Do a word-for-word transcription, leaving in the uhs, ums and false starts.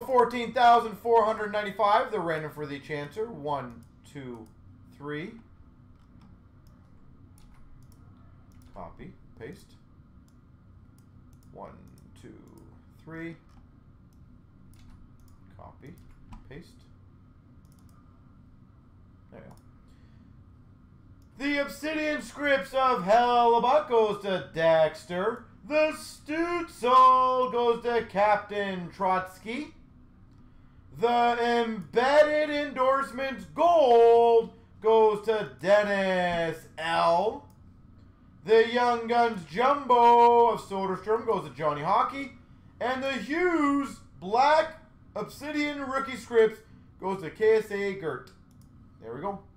fourteen thousand four hundred ninety-five. The random for the Chancer. One, two, three. Copy, paste. One, two, three. Copy, paste. There you go. The Obsidian Scripts of Hellebuck goes to Dexter. The Stutzel goes to Captain Trotsky. The Embedded Endorsements Gold goes to Dennis L. The Young Guns Jumbo of Soderstrom goes to Johnny Hockey. And the Hughes Black Obsidian Rookie Scripts goes to K S A Gert. There we go.